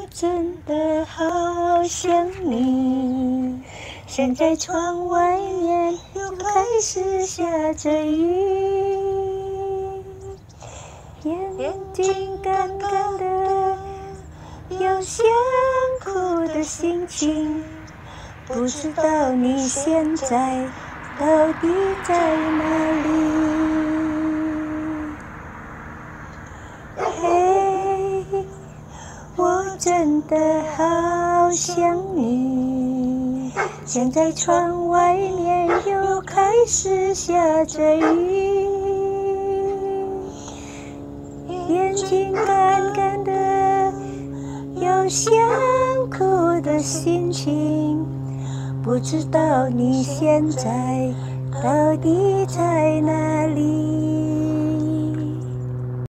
真的好想你。现在窗外面又开始下着雨，眼睛干干的，有想哭的心情。不知道你现在到底在哪里？嘿，我真的好想你。现在窗外面又开始下着雨，眼睛干干的，有想哭的心情。不知道你现在到底在哪里？